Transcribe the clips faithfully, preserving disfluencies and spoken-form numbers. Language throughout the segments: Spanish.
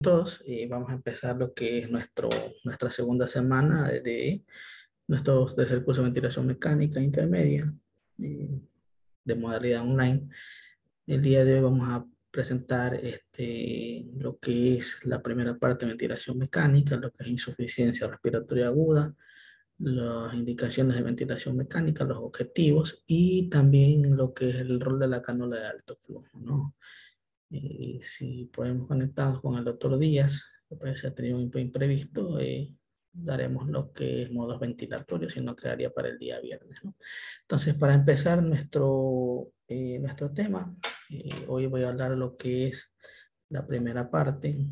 todos. Eh, vamos a empezar lo que es nuestro, nuestra segunda semana de, de nuestro tercer curso de ventilación mecánica intermedia eh, de modalidad online. El día de hoy vamos a presentar este, lo que es la primera parte de ventilación mecánica, lo que es insuficiencia respiratoria aguda, las indicaciones de ventilación mecánica, los objetivos y también lo que es el rol de la cánula de alto flujo, ¿no? Eh, si podemos conectarnos con el doctor Díaz, que parece ha tenido un imprevisto, eh, daremos lo que es modos ventilatorios y no quedaría para el día viernes, ¿no? Entonces, para empezar nuestro, eh, nuestro tema, eh, hoy voy a hablar de lo que es la primera parte,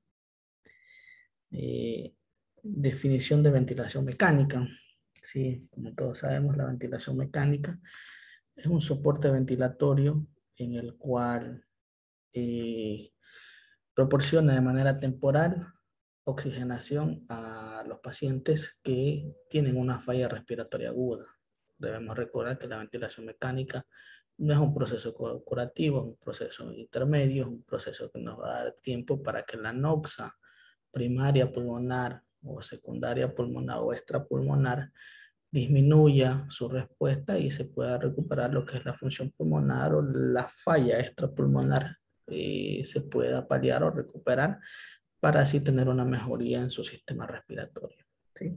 eh, definición de ventilación mecánica. Sí, como todos sabemos, la ventilación mecánica es un soporte ventilatorio en el cual eh, proporciona de manera temporal oxigenación a los pacientes que tienen una falla respiratoria aguda. Debemos recordar que la ventilación mecánica no es un proceso curativo, es un proceso intermedio, es un proceso que nos va a dar tiempo para que la noxa primaria pulmonar o secundaria pulmonar o extrapulmonar disminuya su respuesta y se pueda recuperar lo que es la función pulmonar o la falla extrapulmonar eh, se pueda paliar o recuperar para así tener una mejoría en su sistema respiratorio, ¿sí?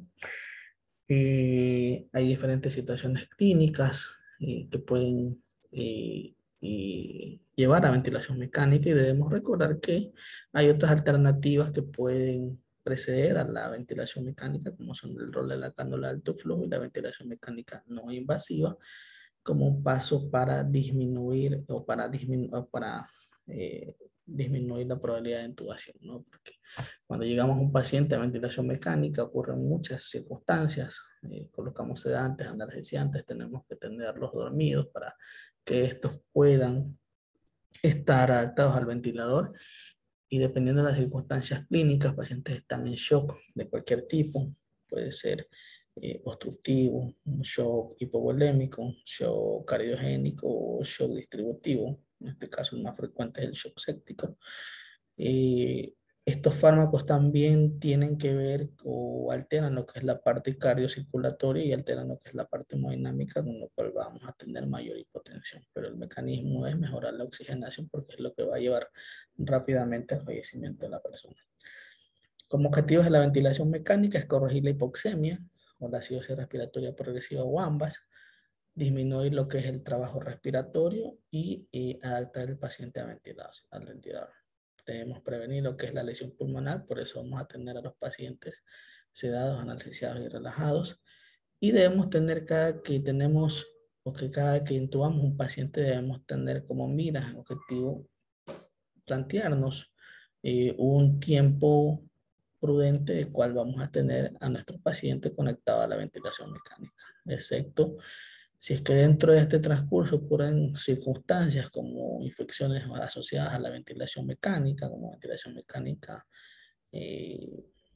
Eh, hay diferentes situaciones clínicas eh, que pueden eh, eh, llevar a ventilación mecánica y debemos recordar que hay otras alternativas que pueden preceder a la ventilación mecánica, como son el rol de la cánula de alto flujo y la ventilación mecánica no invasiva, como un paso para disminuir o para, disminu o para eh, disminuir la probabilidad de intubación, ¿no? Porque cuando llegamos a un paciente a ventilación mecánica ocurren muchas circunstancias, eh, colocamos sedantes, analgesiantes, tenemos que tenerlos dormidos para que estos puedan estar adaptados al ventilador y dependiendo de las circunstancias clínicas, pacientes están en shock de cualquier tipo, puede ser eh, obstructivo, un shock hipovolémico, un shock cardiogénico o shock distributivo. En este caso el más frecuente es el shock séptico. Eh, estos fármacos también tienen que ver o alteran lo que es la parte cardiocirculatoria y alteran lo que es la parte hemodinámica, con lo cual vamos a tener mayor hipotensión. Pero el mecanismo es mejorar la oxigenación porque es lo que va a llevar rápidamente al fallecimiento de la persona. Como objetivos de la ventilación mecánica es corregir la hipoxemia o la acidosis respiratoria progresiva o ambas, disminuir lo que es el trabajo respiratorio y eh, adaptar el paciente a ventilador, al ventilador. Debemos prevenir lo que es la lesión pulmonar, por eso vamos a atender a los pacientes sedados, analgesiados y relajados. Y debemos tener cada que tenemos o que cada que intubamos un paciente debemos tener como mira, objetivo, plantearnos eh, un tiempo prudente de cuál vamos a tener a nuestro paciente conectado a la ventilación mecánica, excepto si es que dentro de este transcurso ocurren circunstancias como infecciones asociadas a la ventilación mecánica, como ventilación mecánica eh,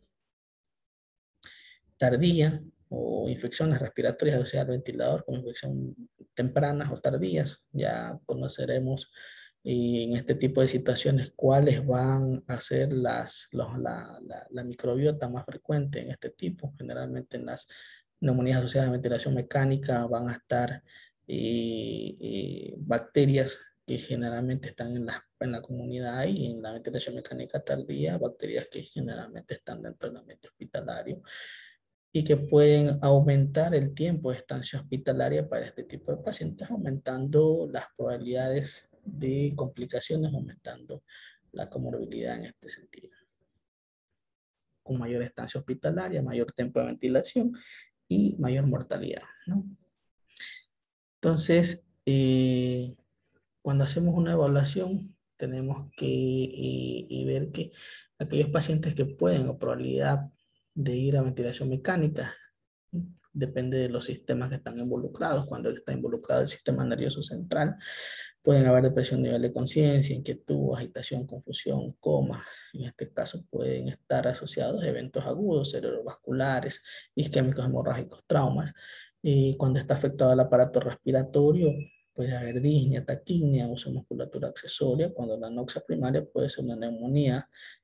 tardía o infecciones respiratorias asociadas al ventilador, como infecciones tempranas o tardías, ya conoceremos y en este tipo de situaciones cuáles van a ser las, los, la, la, la microbiota más frecuente en este tipo. Generalmente en las neumonías asociadas a ventilación mecánica van a estar eh, eh, bacterias que generalmente están en la, en la comunidad y en la ventilación mecánica tardía, bacterias que generalmente están dentro del ambiente hospitalario y que pueden aumentar el tiempo de estancia hospitalaria para este tipo de pacientes, aumentando las probabilidades de complicaciones, aumentando la comorbilidad en este sentido. Con mayor estancia hospitalaria, mayor tiempo de ventilación y mayor mortalidad, ¿no? Entonces, eh, cuando hacemos una evaluación, tenemos que eh, ver que aquellos pacientes que pueden o probabilidad de ir a ventilación mecánica, depende de los sistemas que están involucrados. Cuando está involucrado el sistema nervioso central, pueden haber depresión, nivel de conciencia, inquietud, agitación, confusión, coma. En este caso pueden estar asociados a eventos agudos, cerebrovasculares, isquémicos, hemorrágicos, traumas. Y cuando está afectado el aparato respiratorio, puede haber disnea, taquipnea, uso de musculatura accesoria. Cuando la anoxia primaria puede ser una neumonía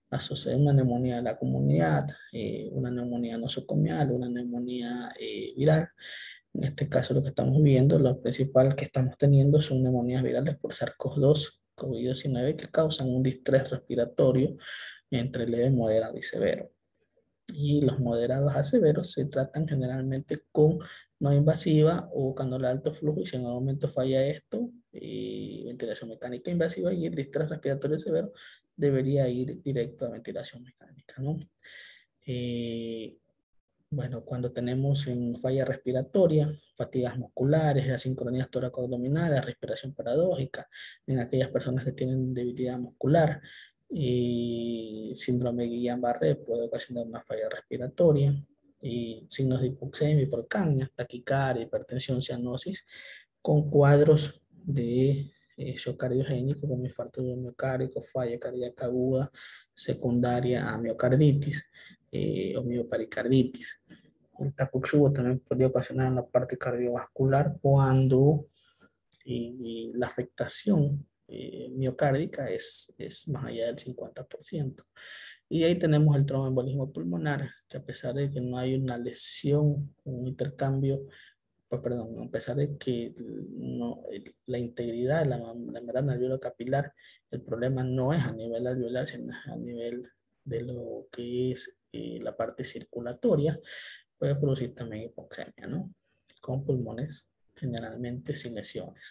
asociada a una neumonía de la comunidad, eh, una neumonía nosocomial, una neumonía eh, viral. En este caso lo que estamos viendo, lo principal que estamos teniendo son neumonías virales por SARS-CoV dos, COVID diecinueve, que causan un distrés respiratorio entre leve, moderado y severo. Y los moderados a severos se tratan generalmente con no invasiva o cánula de alto flujo, y si en algún momento falla esto, eh, ventilación mecánica invasiva, y el distrés respiratorio severo debería ir directo a ventilación mecánica, ¿no? Eh, bueno, cuando tenemos en falla respiratoria, fatigas musculares, asincronías toracoabdominales, respiración paradójica, en aquellas personas que tienen debilidad muscular, y síndrome de Guillain-Barré puede ocasionar una falla respiratoria, y signos de hipoxemia, hipercapnia, taquicardia, hipertensión, cianosis, con cuadros de eh, shock cardiogénico como infarto miocárdico, falla cardíaca aguda secundaria a miocarditis eh, o miopericarditis. El Takotsubo también podría ocasionar en la parte cardiovascular cuando eh, la afectación eh, miocárdica es, es más allá del cincuenta por ciento. Y ahí tenemos el tromboembolismo pulmonar, que a pesar de que no hay una lesión, un intercambio, pues, perdón, a pesar de que no, la integridad de la, la membrana alveolar capilar, el problema no es a nivel alveolar, sino a nivel de lo que es eh, la parte circulatoria, puede producir también hipoxemia, ¿no? Con pulmones generalmente sin lesiones.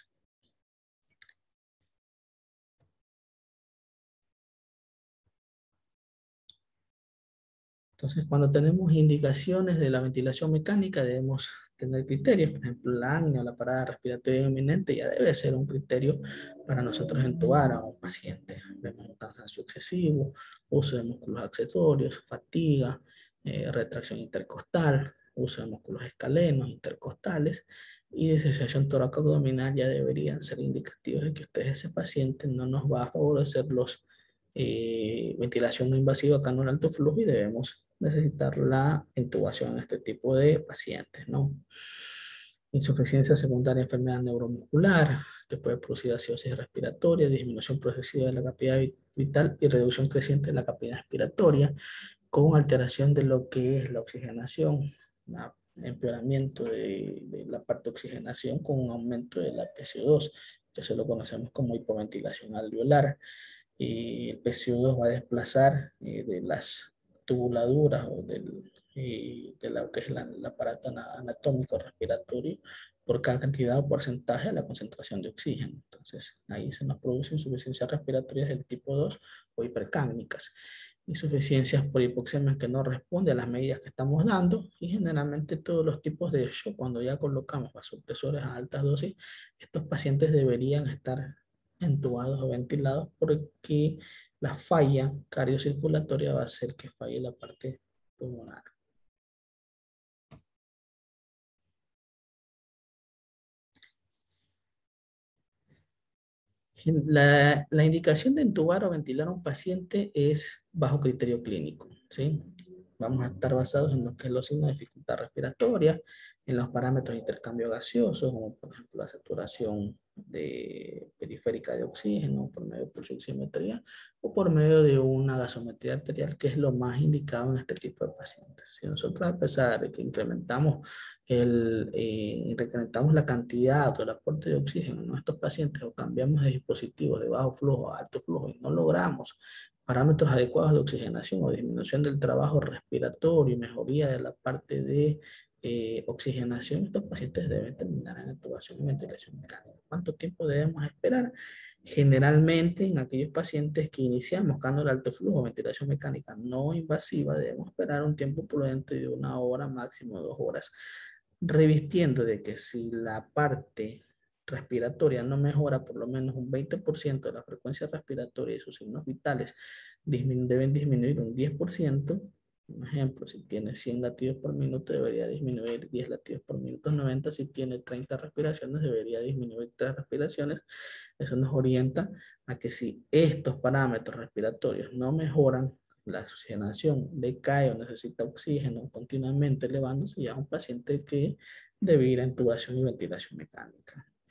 Entonces, cuando tenemos indicaciones de la ventilación mecánica, debemos tener criterios. Por ejemplo, la apnea o la parada respiratoria inminente ya debe ser un criterio para nosotros entubar a un paciente. Vemos un cansancio excesivo, uso de músculos accesorios, fatiga, eh, retracción intercostal, uso de músculos escalenos, intercostales, y disociación toracoabdominal ya deberían ser indicativos de que usted, ese paciente, no nos va a favorecer los eh, ventilación no invasiva acá en un alto flujo, y debemos necesitar la intubación en este tipo de pacientes, ¿no? Insuficiencia secundaria, enfermedad neuromuscular, que puede producir acidosis respiratoria, disminución progresiva de la capacidad vital y reducción creciente de la capacidad respiratoria, con alteración de lo que es la oxigenación, ¿no? Empeoramiento de, de la parte de oxigenación con un aumento de la P C O dos, que eso lo conocemos como hipoventilación alveolar. Y el P C O dos va a desplazar eh, de las tubuladuras o del, eh, de lo que es la, el aparato anatómico respiratorio por cada cantidad o porcentaje de la concentración de oxígeno. Entonces, ahí se nos produce insuficiencias respiratorias del tipo dos o hipercámicas. Insuficiencias por hipoxemia que no responde a las medidas que estamos dando, y generalmente todos los tipos de shock, cuando ya colocamos vasopresores a altas dosis, estos pacientes deberían estar entubados o ventilados, porque la falla cardiocirculatoria va a hacer que falle la parte pulmonar. La, la indicación de entubar o ventilar a un paciente es bajo criterio clínico, ¿sí? Vamos a estar basados en lo que es los signos de dificultad respiratoria, en los parámetros de intercambio gaseoso, como por ejemplo la saturación de, periférica de oxígeno por medio de pulsioximetría o por medio de una gasometría arterial, que es lo más indicado en este tipo de pacientes. Si nosotros, a pesar de que incrementamos el, eh, incrementamos la cantidad o el aporte de oxígeno en nuestros pacientes, o cambiamos de dispositivos de bajo flujo a alto flujo, y no logramos parámetros adecuados de oxigenación o disminución del trabajo respiratorio y mejoría de la parte de eh, oxigenación, estos pacientes deben terminar en intubación y ventilación mecánica. ¿Cuánto tiempo debemos esperar? Generalmente, en aquellos pacientes que iniciamos cánula alto flujo, ventilación mecánica no invasiva, debemos esperar un tiempo prudente de una hora, máximo dos horas, revistiendo de que si la parte respiratoria no mejora por lo menos un veinte por ciento de la frecuencia respiratoria y sus signos vitales dismin deben disminuir un diez por ciento. Un ejemplo, si tiene cien latidos por minuto, debería disminuir diez latidos por minuto, noventa. Si tiene treinta respiraciones, debería disminuir tres respiraciones. Eso nos orienta a que si estos parámetros respiratorios no mejoran, la oxigenación decae o necesita oxígeno continuamente elevándose, ya es un paciente que debe ir a intubación y ventilación mecánica.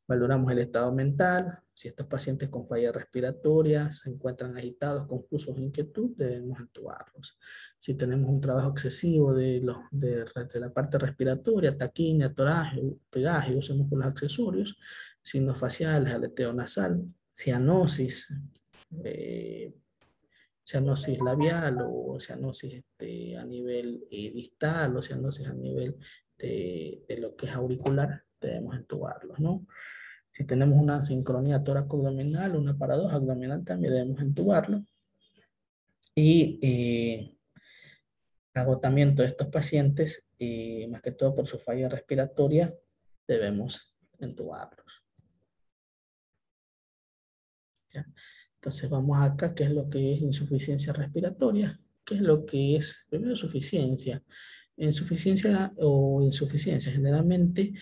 Valoramos el estado mental. Si estos pacientes con falla respiratoria se encuentran agitados, confusos o inquietud, debemos intubarlos. Si tenemos un trabajo excesivo de, los, de, de la parte respiratoria, taquiña, toraje, pegaje, usemos los accesorios, signos faciales, aleteo nasal, cianosis, eh, cianosis labial o cianosis este, a nivel eh, distal o cianosis a nivel de, de lo que es auricular, debemos entubarlos, ¿no? Si tenemos una sincronía tóraco-abdominal, una paradoja abdominal, también debemos entubarlo. Y eh, agotamiento de estos pacientes, eh, más que todo por su falla respiratoria, debemos entubarlos. ¿Ya? Entonces vamos acá, ¿qué es lo que es insuficiencia respiratoria? ¿Qué es lo que es, primero, suficiencia? Insuficiencia o insuficiencia, generalmente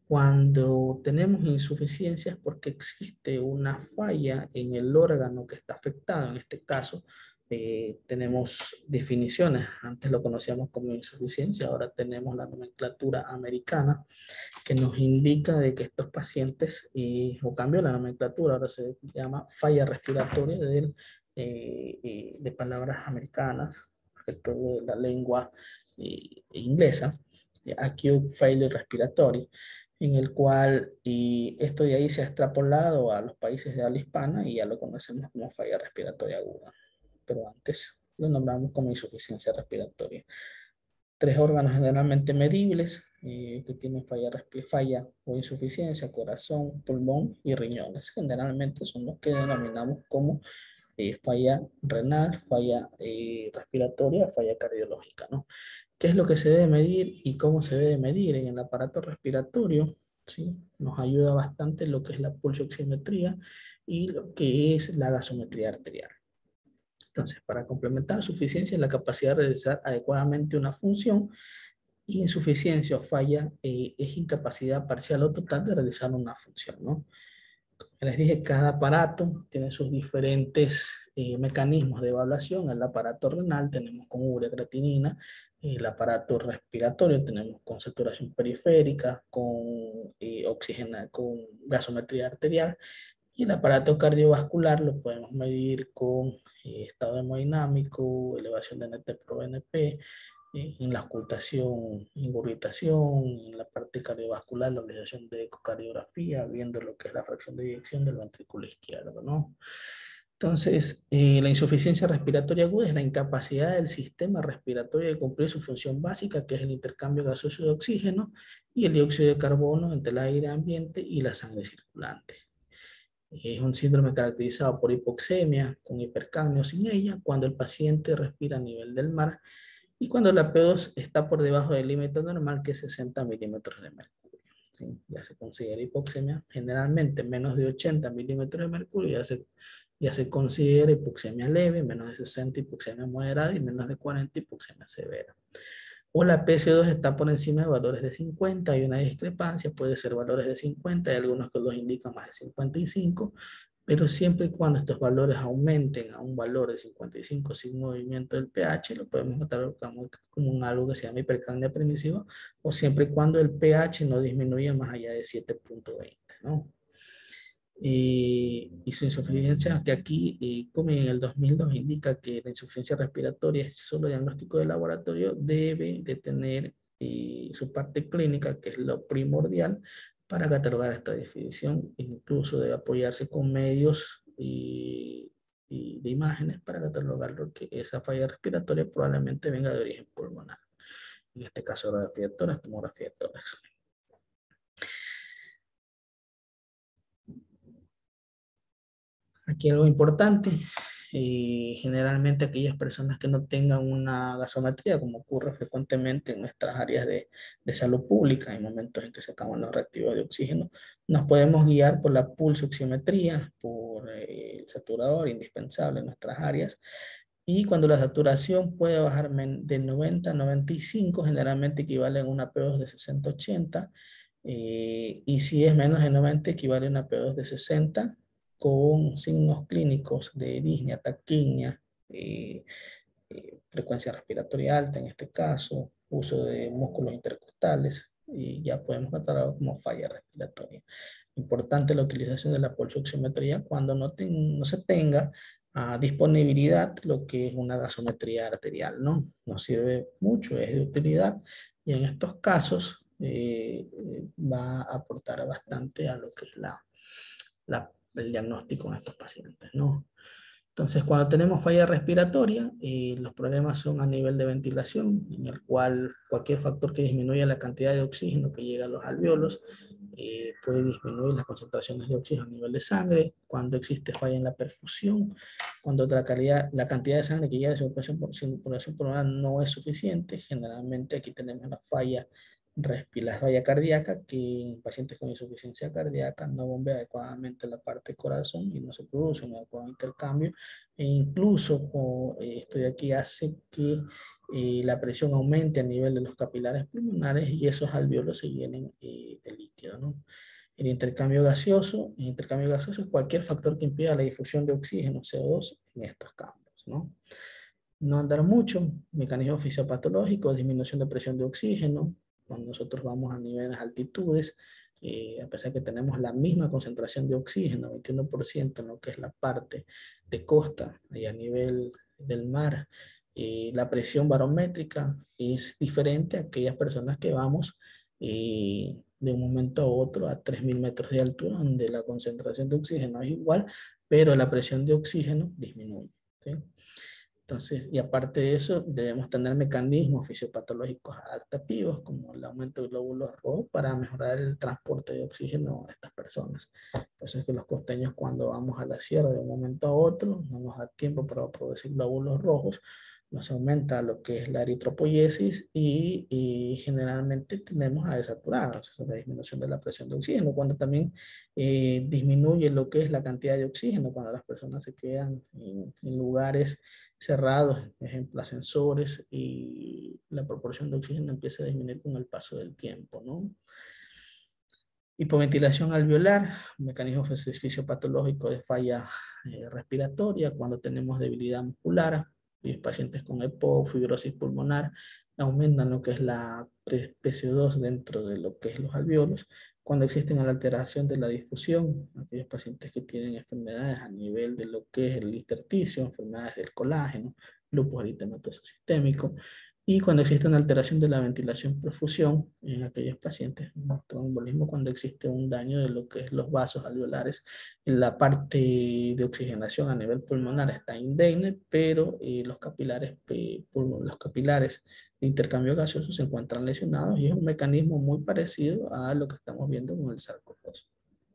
cuando tenemos insuficiencias porque existe una falla en el órgano que está afectado, en este caso, eh, tenemos definiciones, antes lo conocíamos como insuficiencia, ahora tenemos la nomenclatura americana que nos indica de que estos pacientes, eh, o cambió la nomenclatura, ahora se llama falla respiratoria de, eh, eh, de palabras americanas, respecto de la lengua eh, inglesa, eh, acute failure respiratory, en el cual y esto de ahí se ha extrapolado a los países de habla hispana y ya lo conocemos como falla respiratoria aguda, pero antes lo nombramos como insuficiencia respiratoria. Tres órganos generalmente medibles eh, que tienen falla, falla o insuficiencia: corazón, pulmón y riñones. Generalmente son los que denominamos como eh, falla renal, falla eh, respiratoria, falla cardiológica, ¿no? ¿Qué es lo que se debe medir y cómo se debe medir? En el aparato respiratorio, ¿sí? Nos ayuda bastante lo que es la pulsioximetría y lo que es la gasometría arterial. Entonces, para complementar suficiencia es la capacidad de realizar adecuadamente una función, y insuficiencia o falla eh, es incapacidad parcial o total de realizar una función, ¿no? Como les dije, cada aparato tiene sus diferentes eh, mecanismos de evaluación. El aparato renal tenemos con urea-creatinina, el aparato respiratorio tenemos con saturación periférica, con eh, oxígeno, con gasometría arterial, y el aparato cardiovascular lo podemos medir con eh, estado hemodinámico, elevación de N T pro B N P, eh, en la ocultación, ingurgitación, en la parte cardiovascular, la realización de ecocardiografía, viendo lo que es la fracción de eyección del ventrículo izquierdo, ¿no? Entonces, eh, la insuficiencia respiratoria aguda es la incapacidad del sistema respiratorio de cumplir su función básica, que es el intercambio gaseoso de oxígeno y el dióxido de carbono entre el aire ambiente y la sangre circulante. Es un síndrome caracterizado por hipoxemia, con hipercapnia o sin ella, cuando el paciente respira a nivel del mar y cuando la P dos está por debajo del límite normal, que es sesenta milímetros de mercurio. ¿Sí? Ya se considera hipoxemia. Generalmente menos de ochenta milímetros de mercurio ya se, ya se considera hipoxemia leve, menos de sesenta hipoxemia moderada y menos de cuarenta hipoxemia severa. O la P C dos está por encima de valores de cincuenta, hay una discrepancia, puede ser valores de cincuenta, hay algunos que los indican más de cincuenta y cinco, pero siempre y cuando estos valores aumenten a un valor de cincuenta y cinco sin movimiento del pH, lo podemos catalogar como, como un algo que se llama hipercapnia permisiva, o siempre y cuando el pH no disminuya más allá de siete punto veinte, ¿no? Eh, y su insuficiencia, que aquí, eh, como en el dos mil dos indica que la insuficiencia respiratoria es solo diagnóstico de laboratorio, debe de tener eh, su parte clínica, que es lo primordial para catalogar esta definición, incluso debe apoyarse con medios y, y de imágenes para catalogar lo que esa falla respiratoria probablemente venga de origen pulmonar. En este caso, radiografía de tórax, tomografía de tórax. Aquí algo importante, eh, generalmente aquellas personas que no tengan una gasometría, como ocurre frecuentemente en nuestras áreas de, de salud pública, en momentos en que se acaban los reactivos de oxígeno, nos podemos guiar por la pulsoximetría, por eh, el saturador indispensable en nuestras áreas, y cuando la saturación puede bajar de noventa a noventa y cinco, generalmente equivale a una P dos de sesenta a ochenta, eh, y si es menos de noventa, equivale a una P dos de sesenta, con signos clínicos de disnea, taquiña, eh, eh, frecuencia respiratoria alta en este caso, uso de músculos intercostales, y ya podemos catalogar como falla respiratoria. Importante la utilización de la pulsioximetría cuando no, ten- no se tenga a disponibilidad lo que es una gasometría arterial, ¿no? Nos sirve mucho, es de utilidad y en estos casos eh, eh, va a aportar bastante a lo que es la, la- el diagnóstico en estos pacientes, ¿no? Entonces, cuando tenemos falla respiratoria, eh, los problemas son a nivel de ventilación, en el cual cualquier factor que disminuya la cantidad de oxígeno que llega a los alvéolos eh, puede disminuir las concentraciones de oxígeno a nivel de sangre. Cuando existe falla en la perfusión, cuando la, calidad, la cantidad de sangre que llega de circulación, por, circulación pulmonar no es suficiente, generalmente aquí tenemos la falla la falla cardíaca, que en pacientes con insuficiencia cardíaca no bombea adecuadamente la parte del corazón y no se produce un adecuado intercambio e incluso o, eh, esto de aquí hace que eh, la presión aumente a nivel de los capilares pulmonares y esos alvéolos se llenen eh, de líquido, ¿no? El intercambio gaseoso, el intercambio gaseoso es cualquier factor que impida la difusión de oxígeno, C O dos, en estos campos, ¿no? No andar mucho, mecanismo fisiopatológico, disminución de presión de oxígeno, cuando nosotros vamos a niveles altitudes, eh, a pesar que tenemos la misma concentración de oxígeno, veintiuno por ciento en lo que es la parte de costa y a nivel del mar, eh, la presión barométrica es diferente a aquellas personas que vamos eh, de un momento a otro a tres mil metros de altura, donde la concentración de oxígeno es igual, pero la presión de oxígeno disminuye. ¿Sí? Entonces, y aparte de eso, debemos tener mecanismos fisiopatológicos adaptativos, como el aumento de glóbulos rojos, para mejorar el transporte de oxígeno a estas personas. Por eso es que los costeños, cuando vamos a la sierra de un momento a otro, no nos da tiempo para producir glóbulos rojos, nos aumenta lo que es la eritropoyesis y, y generalmente tendemos a desaturar, o sea, la disminución de la presión de oxígeno, cuando también eh, disminuye lo que es la cantidad de oxígeno, cuando las personas se quedan en, en lugares cerrados, por ejemplo, ascensores, y la proporción de oxígeno empieza a disminuir con el paso del tiempo, ¿no? Hipoventilación alveolar, un mecanismo fisiopatológico de falla eh, respiratoria, cuando tenemos debilidad muscular, y pacientes con EPOC, fibrosis pulmonar, aumentan lo que es la P C O dos dentro de lo que es los alvéolos, cuando existe una alteración de la difusión, aquellos pacientes que tienen enfermedades a nivel de lo que es el intersticio, enfermedades del colágeno, lupus eritematoso sistémico, y cuando existe una alteración de la ventilación perfusión en aquellos pacientes con tromboembolismo, cuando existe un daño de lo que es los vasos alveolares, en la parte de oxigenación a nivel pulmonar está indemne, pero eh, los capilares, eh, los capilares de intercambio gaseoso se encuentran lesionados y es un mecanismo muy parecido a lo que estamos viendo con el SARS-CoV dos.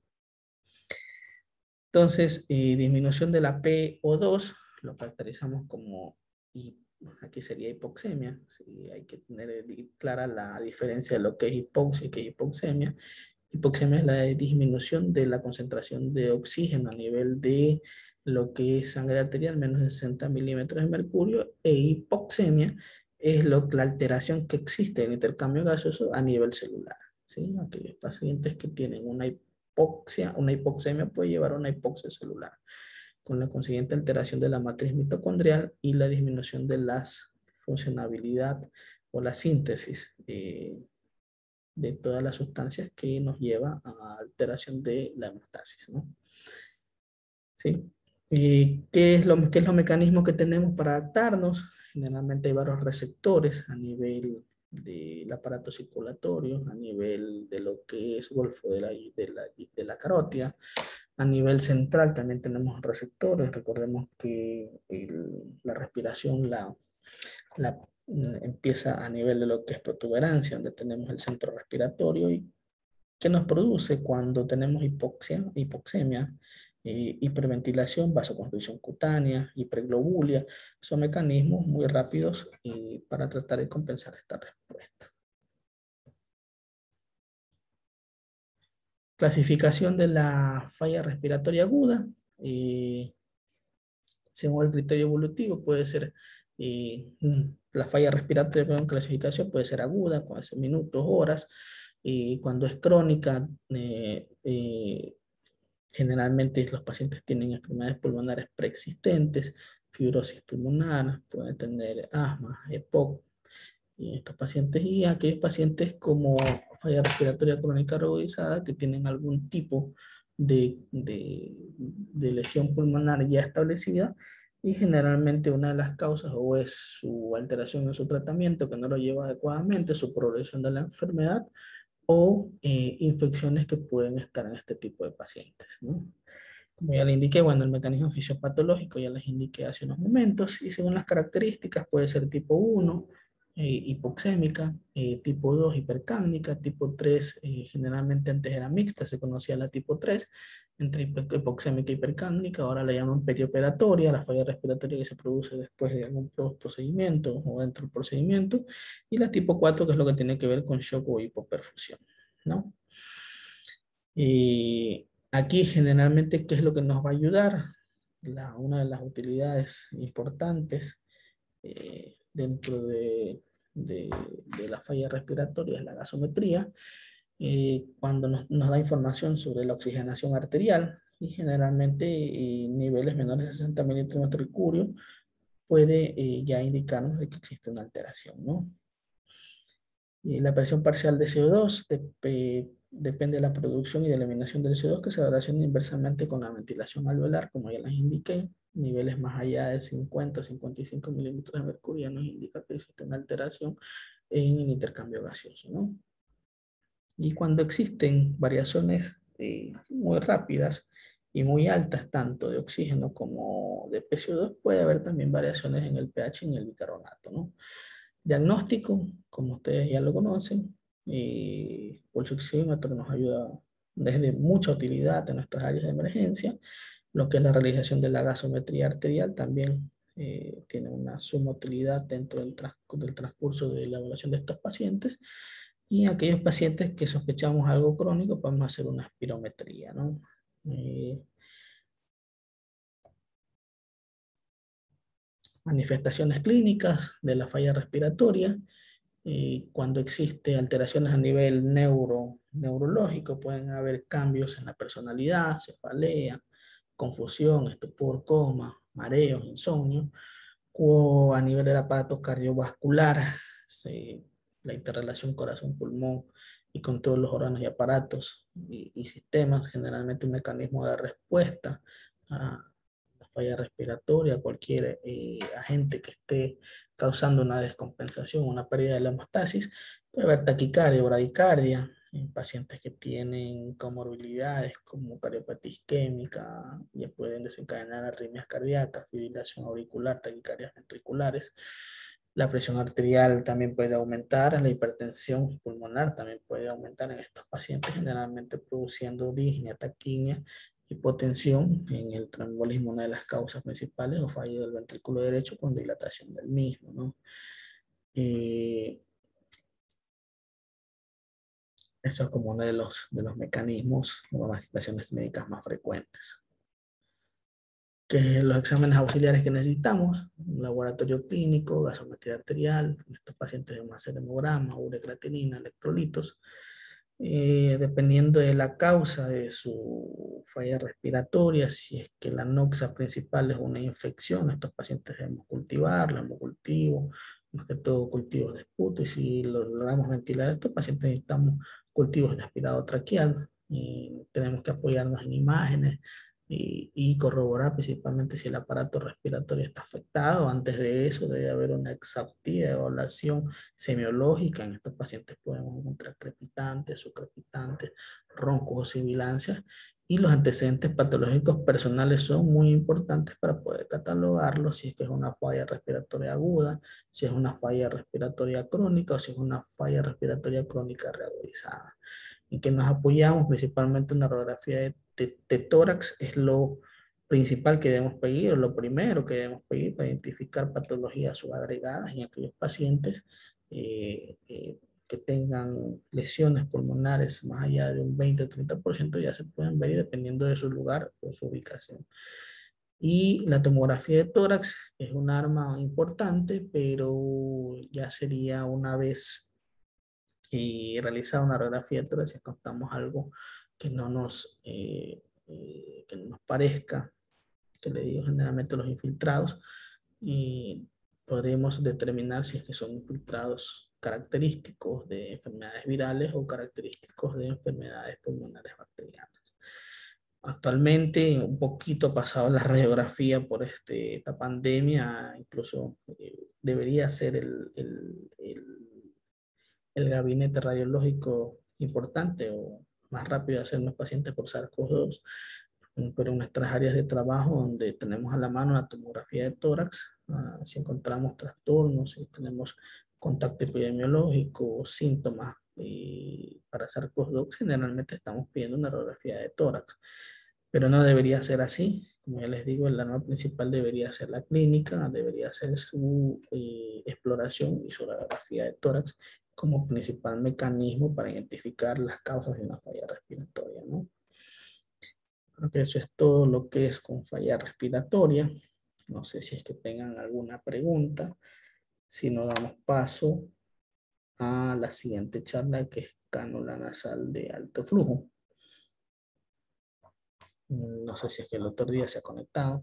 Entonces, eh, disminución de la P O dos lo caracterizamos como, y aquí sería hipoxemia, sí, hay que tener clara la diferencia de lo que es hipoxia y que es hipoxemia. Hipoxemia es la disminución de la concentración de oxígeno a nivel de lo que es sangre arterial, menos de sesenta milímetros de mercurio, e hipoxemia es lo, la alteración que existe en el intercambio gaseoso a nivel celular. ¿Sí? Aquellos pacientes que tienen una hipoxia, una hipoxemia puede llevar a una hipoxia celular, con la consiguiente alteración de la matriz mitocondrial y la disminución de la funcionabilidad o la síntesis eh, de todas las sustancias que nos lleva a alteración de la hemostasis, ¿no? ¿Sí? ¿Y qué es lo, qué es los mecanismos que tenemos para adaptarnos? Generalmente hay varios receptores a nivel del aparato circulatorio, a nivel de lo que es golfo de la, de la, de la carótida. A nivel central también tenemos receptores. Recordemos que el, la respiración la, la, empieza a nivel de lo que es protuberancia, donde tenemos el centro respiratorio y que nos produce cuando tenemos hipoxia, hipoxemia, eh, hiperventilación, vasoconstricción cutánea, hiperglobulia. Son mecanismos muy rápidos eh, para tratar de compensar esta respuesta. Clasificación de la falla respiratoria aguda. Eh, según el criterio evolutivo, puede ser eh, la falla respiratoria en clasificación, puede ser aguda, puede ser minutos, horas. Y cuando es crónica, eh, eh, generalmente los pacientes tienen enfermedades pulmonares preexistentes, fibrosis pulmonar, pueden tener asma, EPOC, y estos pacientes y aquellos pacientes como falla respiratoria crónica agudizada que tienen algún tipo de, de, de lesión pulmonar ya establecida y generalmente una de las causas o es su alteración en su tratamiento que no lo lleva adecuadamente, su progresión de la enfermedad o eh, infecciones que pueden estar en este tipo de pacientes, ¿no? Como ya le indiqué, bueno, el mecanismo fisiopatológico ya les indiqué hace unos momentos y según las características puede ser tipo uno, eh, hipoxémica, eh, tipo dos, hipercándida, tipo tres, eh, generalmente antes era mixta, se conocía la tipo tres, entre hipoxémica y hipercándida, ahora la llaman perioperatoria, la falla respiratoria que se produce después de algún procedimiento o dentro del procedimiento, y la tipo cuatro que es lo que tiene que ver con shock o hipoperfusión, ¿no? Y aquí generalmente, ¿qué es lo que nos va a ayudar? La, una de las utilidades importantes eh, dentro de, de, de la falla respiratoria es la gasometría, eh, cuando nos, nos da información sobre la oxigenación arterial y generalmente eh, niveles menores de sesenta mililitros de mercurio puede eh, ya indicarnos de que existe una alteración, ¿no? Y la presión parcial de C O dos de, depende de la producción y de la eliminación del C O dos que se relaciona inversamente con la ventilación alveolar, como ya les indiqué. Niveles más allá de cincuenta a cincuenta y cinco milímetros de mercurio ya nos indica que existe una alteración en el intercambio gaseoso, ¿no? Y cuando existen variaciones eh, muy rápidas y muy altas, tanto de oxígeno como de P C O dos, puede haber también variaciones en el pH y en el bicarbonato, ¿no? Diagnóstico, como ustedes ya lo conocen, y pulso oxímetro nos ayuda desde mucha utilidad en nuestras áreas de emergencia. Lo que es la realización de la gasometría arterial también eh, tiene una suma utilidad dentro del, trans del transcurso de la evaluación de estos pacientes. Y aquellos pacientes que sospechamos algo crónico, podemos hacer una espirometría, ¿no? Eh, manifestaciones clínicas de la falla respiratoria. Eh, cuando existe alteraciones a nivel neuro, neurológico, pueden haber cambios en la personalidad, cefalea, confusión, estupor, coma, mareos, insomnio, o a nivel del aparato cardiovascular, sí, la interrelación corazón-pulmón y con todos los órganos y aparatos y, y sistemas, generalmente un mecanismo de respuesta a la falla respiratoria, cualquier eh, agente que esté causando una descompensación, una pérdida de la hemostasis, puede haber taquicardia, bradicardia, en pacientes que tienen comorbilidades como cardiopatía isquémica, ya pueden desencadenar arritmias cardíacas, fibrilación auricular, taquicardias ventriculares. La presión arterial también puede aumentar, la hipertensión pulmonar también puede aumentar en estos pacientes, generalmente produciendo disnea, taquimia, hipotensión en el trombolismo, una de las causas principales, o fallo del ventrículo derecho con dilatación del mismo, ¿no? Eh, Eso es como uno de los, de los mecanismos o las situaciones clínicas más frecuentes. Que los exámenes auxiliares que necesitamos, un laboratorio clínico, gasometría arterial, en estos pacientes de un hacer hemograma, urecreatinina, electrolitos, eh, dependiendo de la causa de su falla respiratoria, si es que la noxa principal es una infección, estos pacientes debemos cultivarlo, hemocultivo, más que todo cultivos de esputo, y si lo logramos ventilar, estos pacientes necesitamos cultivos de aspirado traqueal, y tenemos que apoyarnos en imágenes y, y corroborar principalmente si el aparato respiratorio está afectado. Antes de eso debe haber una exhaustiva evaluación semiológica. En estos pacientes podemos encontrar crepitantes, subcrepitantes, roncos o sibilancias. Y los antecedentes patológicos personales son muy importantes para poder catalogarlos, si es que es una falla respiratoria aguda, si es una falla respiratoria crónica o si es una falla respiratoria crónica reagudizada. En que nos apoyamos principalmente en la radiografía de, de, de tórax, es lo principal que debemos pedir, o lo primero que debemos pedir para identificar patologías subagregadas en aquellos pacientes eh, eh, que tengan lesiones pulmonares más allá de un veinte o treinta por ciento, ya se pueden ver dependiendo de su lugar o su ubicación. Y la tomografía de tórax es un arma importante, pero ya sería una vez eh, realizada una radiografía de tórax si encontramos algo que no nos, eh, eh, que no nos parezca, que le digo generalmente los infiltrados, y podremos determinar si es que son infiltrados característicos de enfermedades virales o característicos de enfermedades pulmonares bacterianas. Actualmente, un poquito pasado la radiografía por este, esta pandemia, incluso eh, debería ser el, el, el, el gabinete radiológico importante o más rápido hacer los pacientes por SARS-CoV dos, pero en nuestras áreas de trabajo donde tenemos a la mano la tomografía de tórax, uh, si encontramos trastornos, si tenemos contacto epidemiológico o síntomas y para SARS-CoV dos, generalmente estamos pidiendo una radiografía de tórax, pero no debería ser así. Como ya les digo, el arma principal debería ser la clínica, debería ser su eh, exploración y su radiografía de tórax como principal mecanismo para identificar las causas de una falla respiratoria, ¿no? Creo que eso es todo lo que es con falla respiratoria. No sé si es que tengan alguna pregunta. Si no, damos paso a la siguiente charla, que es cánula nasal de alto flujo. No sé si es que el otro día se ha conectado.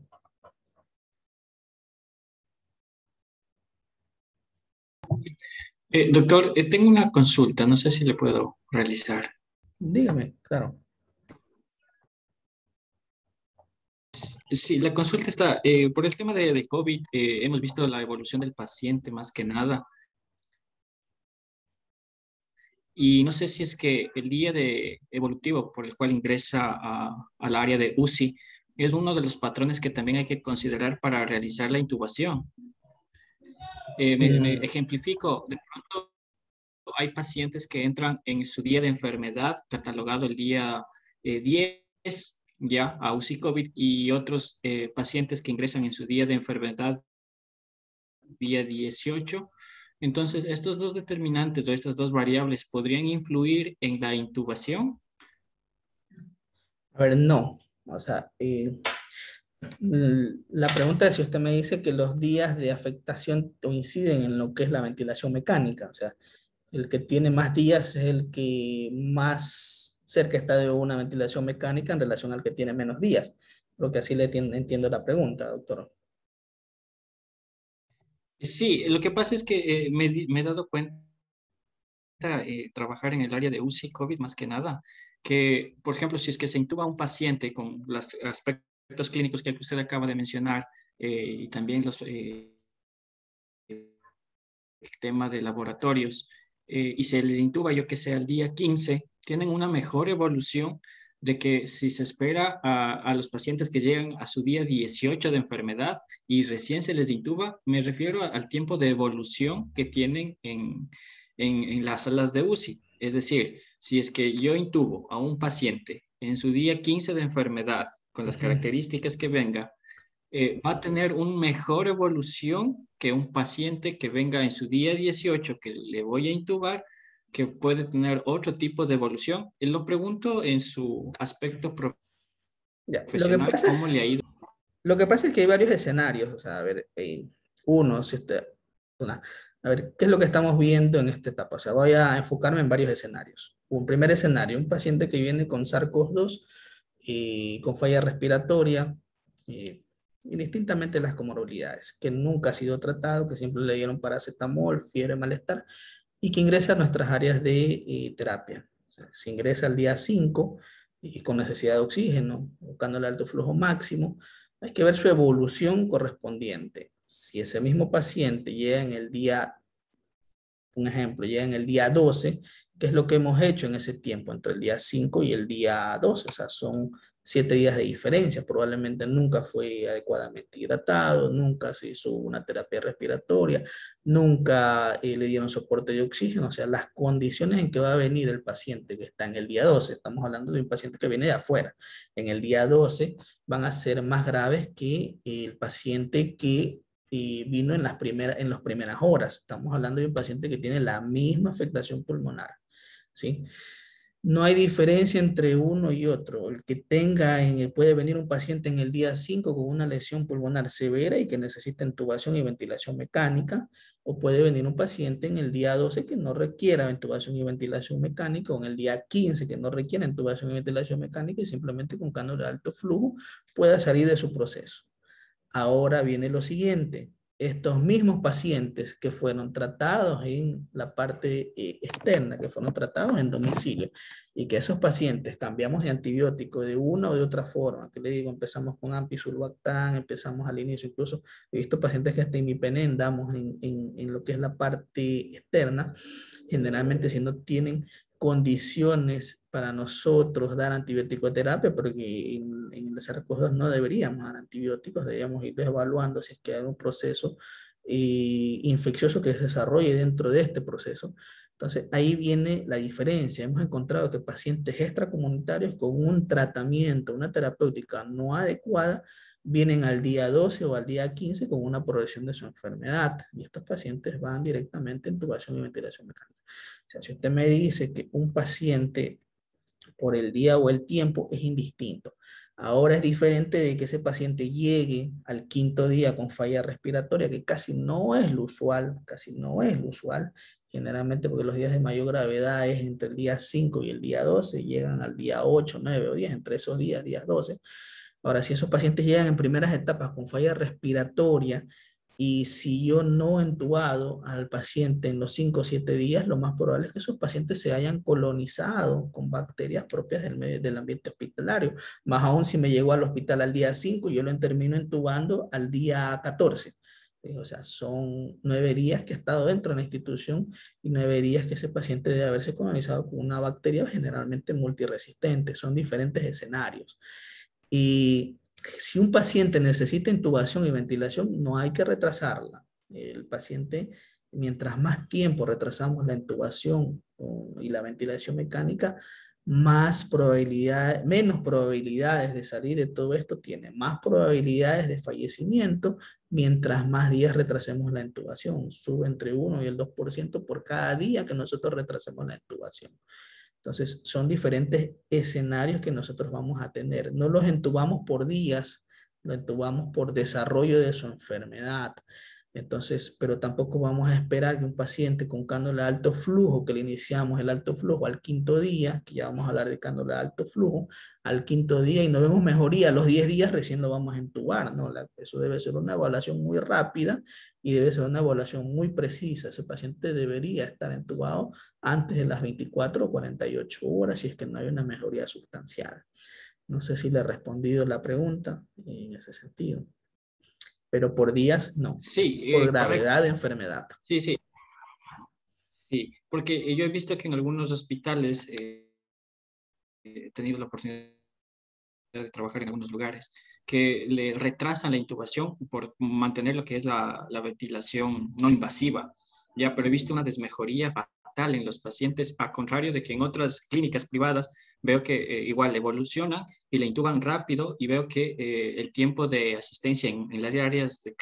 Eh, doctor, eh, tengo una consulta, no sé si le puedo realizar. Dígame, claro. Sí, la consulta está, eh, por el tema de, de COVID, eh, hemos visto la evolución del paciente más que nada, y no sé si es que el día de evolutivo por el cual ingresa a- al área de U C I es uno de los patrones que también hay que considerar para realizar la intubación. Eh, me, me Mm, ejemplifico, de pronto hay pacientes que entran en su día de enfermedad, catalogado el día eh, diez, ya a U C I COVID, y otros eh, pacientes que ingresan en su día de enfermedad día dieciocho. Entonces, estos dos determinantes o estas dos variables podrían influir en la intubación. a ver, no. O sea, eh, mm, la pregunta es si usted me dice que los días de afectación coinciden en lo que es la ventilación mecánica. O sea, el que tiene más días es el que más cerca está de una ventilación mecánica en relación al que tiene menos días. Creo que así le entiendo la pregunta, doctor. Sí, lo que pasa es que eh, me, di- me he dado cuenta, eh, trabajar en el área de U C I COVID más que nada, que, por ejemplo, si es que se intuba a un paciente con los aspectos clínicos que usted acaba de mencionar, eh, y también los, eh, el tema de laboratorios, eh, y se les intuba, yo que sé, al día quince, tienen una mejor evolución de que si se espera a, a los pacientes que llegan a su día dieciocho de enfermedad y recién se les intuba, me refiero a, al tiempo de evolución que tienen en, en, en las salas de U C I. Es decir, si es que yo intubo a un paciente en su día quince de enfermedad, con las Ujú. características que venga, eh, va a tener una mejor evolución que un paciente que venga en su día dieciocho, que le voy a intubar, que puede tener otro tipo de evolución. Y lo pregunto en su aspecto Ya, lo que profesional, pasa, ¿cómo le ha ido? lo que pasa es que hay varios escenarios. O sea, a ver, eh, uno, si usted, una, a ver, ¿qué es lo que estamos viendo en esta etapa? O sea, voy a enfocarme en varios escenarios. Un primer escenario, un paciente que viene con SARS-CoV dos y con falla respiratoria, eh, indistintamente las comorbilidades, que nunca ha sido tratado, que siempre le dieron paracetamol, fiebre, malestar, y que ingresa a nuestras áreas de eh, terapia. O sea, se ingresa al día cinco y con necesidad de oxígeno, buscando el alto flujo máximo, hay que ver su evolución correspondiente. Si ese mismo paciente llega en el día, un ejemplo, llega en el día doce, ¿qué es lo que hemos hecho en ese tiempo entre el día cinco y el día doce? O sea, son siete días de diferencia. Probablemente nunca fue adecuadamente hidratado, nunca se hizo una terapia respiratoria, nunca eh, le dieron soporte de oxígeno. O sea, las condiciones en que va a venir el paciente que está en el día doce, estamos hablando de un paciente que viene de afuera, en el día doce van a ser más graves que el paciente que y vino en las primeras, en las primeras horas. Estamos hablando de un paciente que tiene la misma afectación pulmonar, ¿sí? No hay diferencia entre uno y otro. El que tenga, en, puede venir un paciente en el día cinco con una lesión pulmonar severa y que necesita intubación y ventilación mecánica, o puede venir un paciente en el día doce que no requiera intubación y ventilación mecánica, o en el día quince que no requiera intubación y ventilación mecánica y simplemente con cánula de alto flujo pueda salir de su proceso. Ahora viene lo siguiente. estos mismos pacientes que fueron tratados en la parte eh, externa, que fueron tratados en domicilio, y que esos pacientes cambiamos de antibiótico de una o de otra forma, que le digo, empezamos con ampicilbactam, empezamos al inicio, incluso he visto pacientes que hasta imipenem damos en, en, en lo que es la parte externa, generalmente si no tienen condiciones para nosotros dar antibiótico terapia, porque en, en el S A R S CoV dos no deberíamos dar antibióticos, deberíamos ir evaluando si es que hay un proceso eh, infeccioso que se desarrolle dentro de este proceso. Entonces, ahí viene la diferencia. Hemos encontrado que pacientes extracomunitarios con un tratamiento, una terapéutica no adecuada, vienen al día doce o al día quince con una progresión de su enfermedad. Y estos pacientes van directamente a intubación y ventilación mecánica. O sea, si usted me dice que un paciente por el día o el tiempo es indistinto. Ahora es diferente de que ese paciente llegue al quinto día con falla respiratoria, que casi no es lo usual, casi no es lo usual. Generalmente porque los días de mayor gravedad es entre el día cinco y el día doce, llegan al día ocho, nueve o diez, entre esos días, días doce. Ahora, si esos pacientes llegan en primeras etapas con falla respiratoria y si yo no he entubado al paciente en los cinco o siete días, lo más probable es que esos pacientes se hayan colonizado con bacterias propias del, medio, del ambiente hospitalario. Más aún si me llegó al hospital al día cinco y yo lo termino entubando al día catorce. O sea, son nueve días que ha estado dentro de la institución y nueve días que ese paciente debe haberse colonizado con una bacteria generalmente multiresistente. Son diferentes escenarios. Y si un paciente necesita intubación y ventilación, no hay que retrasarla. El paciente, mientras más tiempo retrasamos la intubación y la ventilación mecánica, más probabilidad, menos probabilidades de salir de todo esto tiene, más probabilidades de fallecimiento, mientras más días retrasemos la intubación. Sube entre uno y el dos por ciento por cada día que nosotros retrasemos la intubación. Entonces, son diferentes escenarios que nosotros vamos a tener. No los entubamos por días, lo entubamos por desarrollo de su enfermedad. Entonces, pero tampoco vamos a esperar que un paciente con cánula de alto flujo, que le iniciamos el alto flujo al quinto día, que ya vamos a hablar de cánula de alto flujo, al quinto día y no vemos mejoría, a los diez días recién lo vamos a entubar, ¿no? La, eso debe ser una evaluación muy rápida y debe ser una evaluación muy precisa. Ese paciente debería estar entubado antes de las veinticuatro o cuarenta y ocho horas si es que no hay una mejoría sustancial. No sé si le he respondido la pregunta en ese sentido, pero por días no, Sí, por eh, gravedad correcto. de enfermedad. Sí, sí, sí, porque yo he visto que en algunos hospitales eh, he tenido la oportunidad de trabajar en algunos lugares, que le retrasan la intubación por mantener lo que es la, la ventilación no invasiva. Ya, pero he visto una desmejoría fatal en los pacientes, a contrario de que en otras clínicas privadas veo que eh, igual evolucionan y la intuban rápido y veo que eh, el tiempo de asistencia en, en las áreas de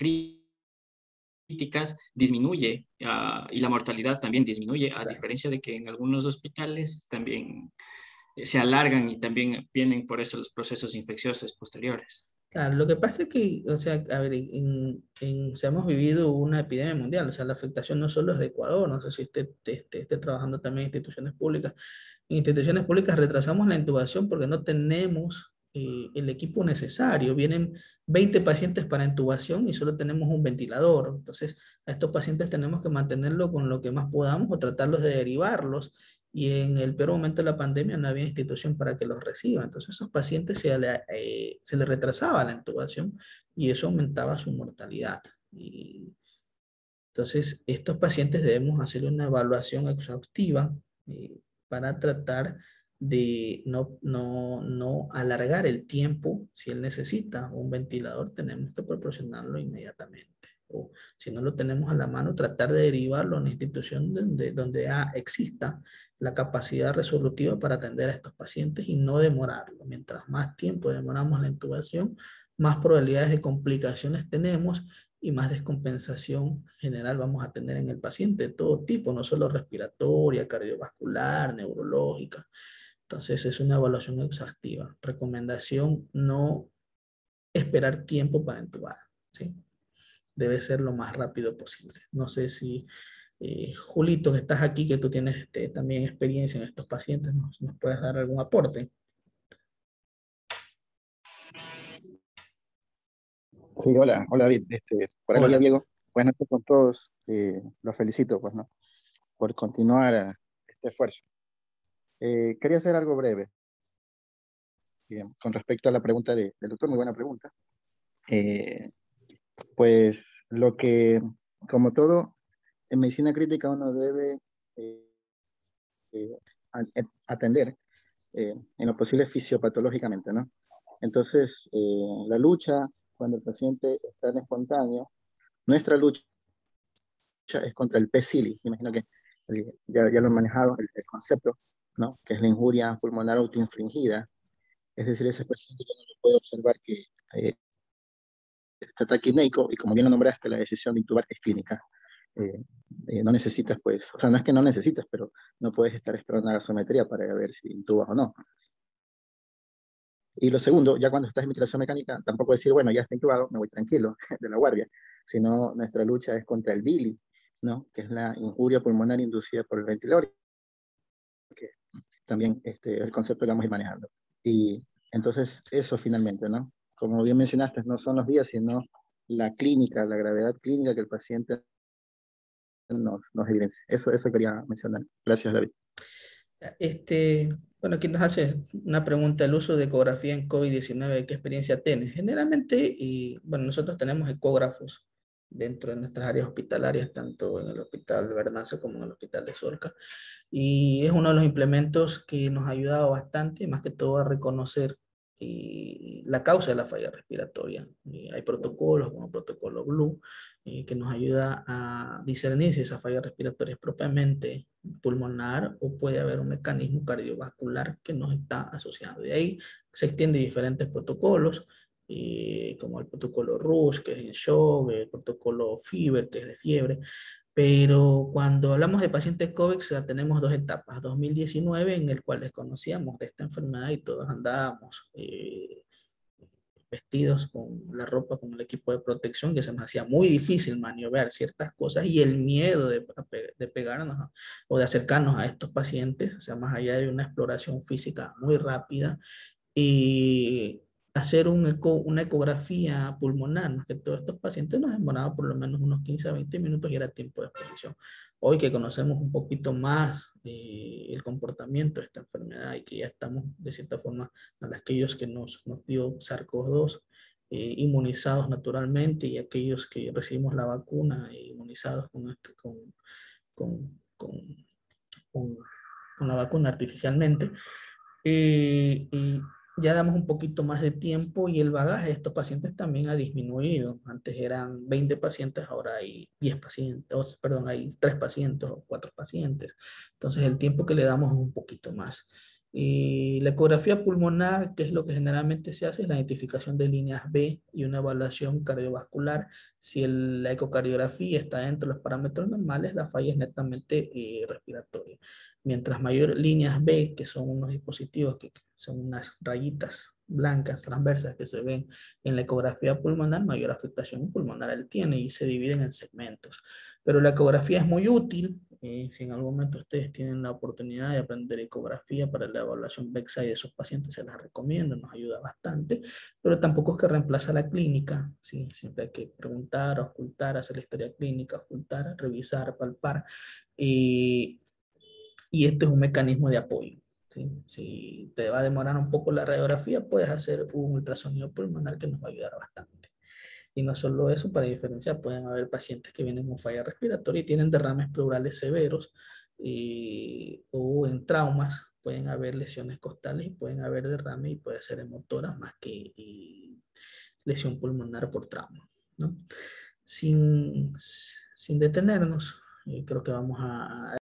críticas disminuye uh, y la mortalidad también disminuye, a Claro. diferencia de que en algunos hospitales también se alargan y también vienen por eso los procesos infecciosos posteriores. Claro, lo que pasa es que, o sea, a ver, en, en, o sea, hemos vivido una epidemia mundial, o sea, la afectación no solo es de Ecuador, no sé si usted esté, esté trabajando también en instituciones públicas. En instituciones públicas retrasamos la intubación porque no tenemos eh, el equipo necesario. Vienen veinte pacientes para intubación y solo tenemos un ventilador. Entonces, a estos pacientes tenemos que mantenerlo con lo que más podamos o tratarlos de derivarlos y en el peor momento de la pandemia no había institución para que los reciba. Entonces, esos pacientes se le, eh, se les retrasaba la intubación y eso aumentaba su mortalidad. Y entonces, estos pacientes debemos hacer una evaluación exhaustiva eh, para tratar de no, no, no alargar el tiempo. Si él necesita un ventilador, tenemos que proporcionarlo inmediatamente. O si no lo tenemos a la mano, tratar de derivarlo a una institución donde, donde ah, exista la capacidad resolutiva para atender a estos pacientes y no demorarlo. Mientras más tiempo demoramos la intubación, más probabilidades de complicaciones tenemos y más descompensación general vamos a tener en el paciente de todo tipo, no solo respiratoria, cardiovascular, neurológica. Entonces es una evaluación exhaustiva. Recomendación, no esperar tiempo para intubar, ¿sí? Debe ser lo más rápido posible. No sé si, eh, Julito, que estás aquí, que tú tienes este, también experiencia en estos pacientes, ¿nos, nos puedes dar algún aporte? Sí, hola, hola David. Este, por acá Hola. Diego. Buenas noches con todos. Eh, los felicito, pues, ¿no? Por continuar eh, este esfuerzo. Eh, quería hacer algo breve. Bien, con respecto a la pregunta de- del doctor, muy buena pregunta. Eh, pues lo que, como todo, en medicina crítica uno debe eh, eh, a- atender eh, en lo posible fisiopatológicamente, ¿no? Entonces, eh, la lucha, cuando el paciente está en espontáneo, nuestra lucha es contra el P. cili. Me imagino que eh, ya, ya lo han manejado, el, el concepto, ¿no? Que es la injuria pulmonar autoinfligida. Es decir, ese paciente que no lo puede observar que eh, está taquineico y como bien lo nombraste, la decisión de intubar es clínica. Eh, eh, no necesitas, pues, o sea, no es que no necesitas, pero no puedes estar esperando una gasometría para ver si intubas o no. Y lo segundo, ya cuando estás en ventilación mecánica, tampoco decir, bueno, ya está intubado, me voy tranquilo de la guardia, sino nuestra lucha es contra el B I L I, ¿no? Que es la injuria pulmonar inducida por el ventilador, que también este, el concepto que vamos a ir manejando. Y entonces eso finalmente, ¿no? Como bien mencionaste, no son los días, sino la clínica, la gravedad clínica que el paciente nos, nos evidencia. Eso, eso quería mencionar. Gracias, David. Este, bueno, aquí nos hace una pregunta, el uso de ecografía en COVID diecinueve, ¿qué experiencia tienes? Generalmente, y, bueno, nosotros tenemos ecógrafos dentro de nuestras áreas hospitalarias, tanto en el Hospital Bernazo como en el Hospital de Solca, y es uno de los implementos que nos ha ayudado bastante, más que todo a reconocer eh, la causa de la falla respiratoria. Eh, hay protocolos como el protocolo Blue, eh, que nos ayuda a discernir si esa falla respiratoria es propiamente pulmonar o puede haber un mecanismo cardiovascular que nos está asociando. De ahí se extienden diferentes protocolos, eh, como el protocolo RUSH, que es en shock, el protocolo FIBER, que es de fiebre, pero cuando hablamos de pacientes COVID, o sea, tenemos dos etapas. dos mil diecinueve, en el cual desconocíamos de esta enfermedad y todos andábamos eh, vestidos con la ropa, con el equipo de protección, que se nos hacía muy difícil maniobrar ciertas cosas y el miedo de, de pegarnos a, o de acercarnos a estos pacientes, o sea, más allá de una exploración física muy rápida, y hacer un eco, una ecografía pulmonar, más que todos estos pacientes nos demoraba por lo menos unos quince a veinte minutos y era tiempo de exposición. Hoy que conocemos un poquito más eh, el comportamiento de esta enfermedad y que ya estamos de cierta forma a aquellos que nos, nos dio SARS-CoV dos eh, inmunizados naturalmente y aquellos que recibimos la vacuna eh, inmunizados con, este, con, con, con, con, con la vacuna artificialmente, eh, y ya damos un poquito más de tiempo y el bagaje de estos pacientes también ha disminuido. Antes eran veinte pacientes, ahora hay diez pacientes, o, perdón, hay tres pacientes o cuatro pacientes. Entonces el tiempo que le damos es un poquito más. Y la ecografía pulmonar, que es lo que generalmente se hace, es la identificación de líneas B y una evaluación cardiovascular. Si el, la ecocardiografía está dentro de los parámetros normales, la falla es netamente eh, respiratoria. Mientras mayor líneas B, que son unos dispositivos que son unas rayitas blancas transversas que se ven en la ecografía pulmonar, mayor afectación pulmonar él tiene y se dividen en segmentos. Pero la ecografía es muy útil. Eh, si en algún momento ustedes tienen la oportunidad de aprender ecografía para la evaluación Bedside de sus pacientes, se las recomiendo, nos ayuda bastante, pero tampoco es que reemplaza la clínica, ¿sí? Siempre hay que preguntar, ocultar, hacer la historia clínica, ocultar, revisar, palpar. Y y este es un mecanismo de apoyo. ¿Sí? Si te va a demorar un poco la radiografía, puedes hacer un ultrasonido pulmonar que nos va a ayudar bastante. Y no solo eso, para diferenciar, pueden haber pacientes que vienen con falla respiratoria y tienen derrames pleurales severos y, o en traumas, pueden haber lesiones costales y pueden haber derrames y puede ser hemotoras más que y lesión pulmonar por trauma, ¿no? Sin, sin detenernos, eh, creo que vamos a,